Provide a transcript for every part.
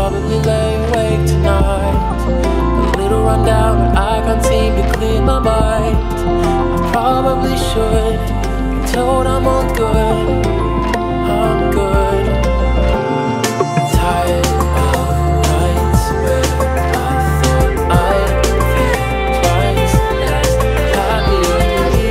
probably lay awake tonight. A little run down, but I can't seem to clear my mind. I probably should be told I'm all good. I'm good. Tired of nights where I thought I'd think twice as happily.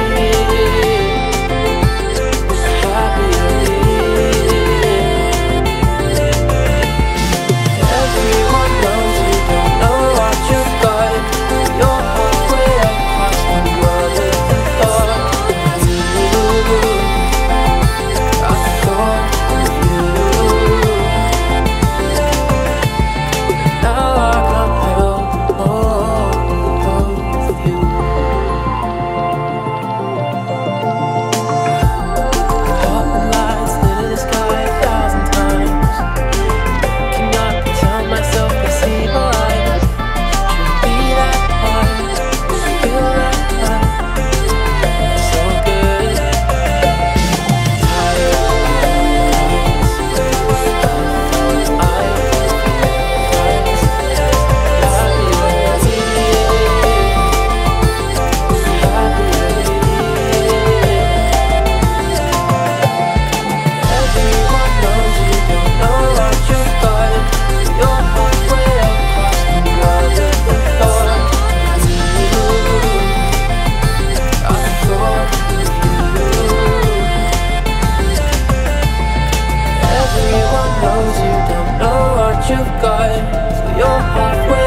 Everyone knows you don't know what you've got. You're halfway across the world with the thought of you. I thought of you. Now I can't help with you. Hot lights lit the sky 1,000 times. Cannot tell myself to see my eyes. Shouldn't be that hard. Feel that high. It's so good. Tired nights where I thought I'd twice as Everyone knows you don't know what you've got. You're halfway across the world with the thought of you. I thought of you. Everyone knows you don't know what you've got. So you're halfway